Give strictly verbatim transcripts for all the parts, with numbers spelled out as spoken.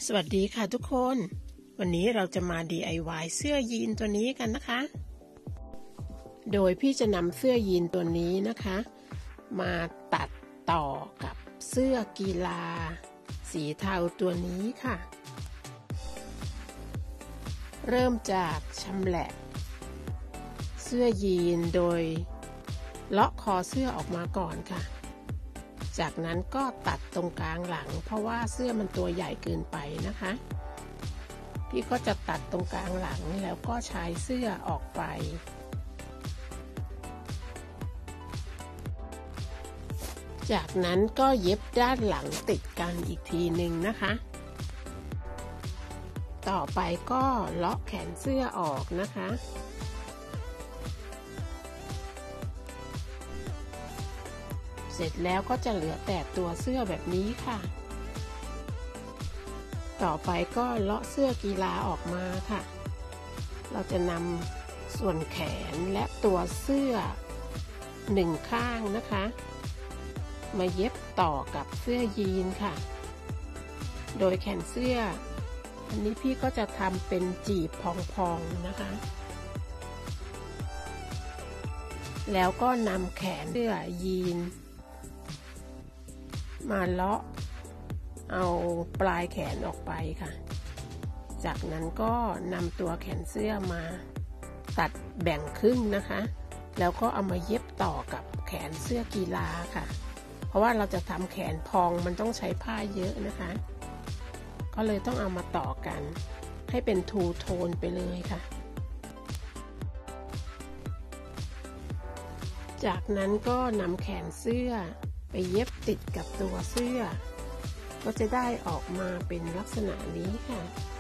สวัสดีค่ะทุกคนวันนี้เราจะมา ดี ไอ วาย เสื้อยีนตัวนี้กันนะคะโดยพี่จะนำเสื้อยีนตัวนี้นะคะมาตัดต่อกับเสื้อกีฬาสีเทาตัวนี้ค่ะเริ่มจากชำแหละเสื้อยีนโดยเลาะคอเสื้อออกมาก่อนค่ะจากนั้นก็ตัดตรงกลางหลังเพราะว่าเสื้อมันตัวใหญ่เกินไปนะคะพี่ก็จะตัดตรงกลางหลังแล้วก็ใช้เสื้อออกไปจากนั้นก็เย็บด้านหลังติดกันอีกทีหนึ่งนะคะต่อไปก็เลาะแขนเสื้อออกนะคะเสร็จแล้วก็จะเหลือแต่ตัวเสื้อแบบนี้ค่ะต่อไปก็เลาะเสื้อกีฬาออกมาค่ะเราจะนำส่วนแขนและตัวเสื้อหนึ่งข้างนะคะมาเย็บต่อกับเสื้อยีนค่ะโดยแขนเสื้ออันนี้พี่ก็จะทำเป็นจีบพองๆนะคะแล้วก็นำแขนเสื้อยีนมาเลาะเอาปลายแขนออกไปค่ะจากนั้นก็นำตัวแขนเสื้อมาตัดแบ่งครึ่งนะคะแล้วก็เอามาเย็บต่อกับแขนเสื้อกีฬาค่ะเพราะว่าเราจะทำแขนพองมันต้องใช้ผ้าเยอะนะคะก็เลยต้องเอามาต่อกันให้เป็นทูโทนไปเลยค่ะจากนั้นก็นำแขนเสื้อไปเย็บติดกับตัวเสื้อก็จะได้ออกมาเป็นลักษณะนี้ค่ะ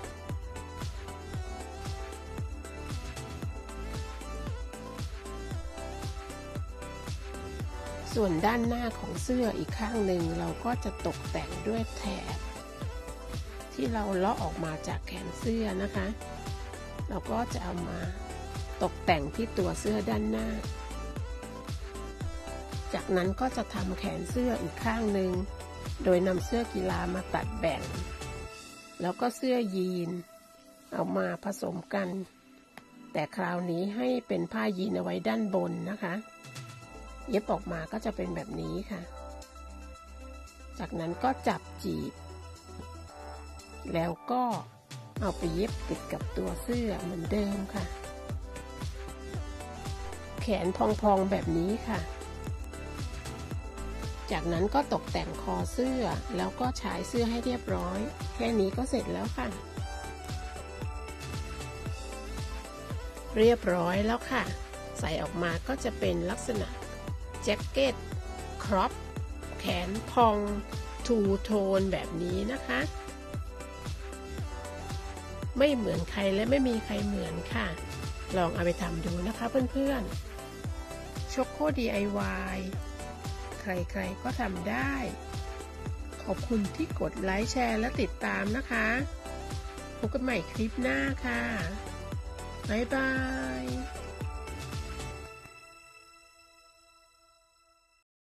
ส่วนด้านหน้าของเสื้ออีกข้างหนึ่งเราก็จะตกแต่งด้วยแถบที่เราเลาะออกมาจากแขนเสื้อนะคะเราก็จะเอามาตกแต่งที่ตัวเสื้อด้านหน้าจากนั้นก็จะทำแขนเสื้ออีกข้างหนึ่งโดยนำเสื้อกีฬามาตัดแบ่งแล้วก็เสื้อยีนเอามาผสมกันแต่คราวนี้ให้เป็นผ้ายีนเอาไว้ด้านบนนะคะเย็บออกมาก็จะเป็นแบบนี้ค่ะจากนั้นก็จับจีบแล้วก็เอาไปเย็บติดกับตัวเสื้อเหมือนเดิมค่ะแขนพองๆแบบนี้ค่ะจากนั้นก็ตกแต่งคอเสื้อแล้วก็ฉายเสื้อให้เรียบร้อยแค่นี้ก็เสร็จแล้วค่ะเรียบร้อยแล้วค่ะใส่ออกมาก็จะเป็นลักษณะแจ็คเก็ตครอปแขนพองทูโทนแบบนี้นะคะไม่เหมือนใครและไม่มีใครเหมือนค่ะลองเอาไปทำดูนะคะเพื่อนๆช็อกโก ดี ไอ วาย ใครๆก็ทำได้ขอบคุณที่กดไลค์แชร์และติดตามนะคะพบกันใหม่คลิปหน้าค่ะบ๊ายบาย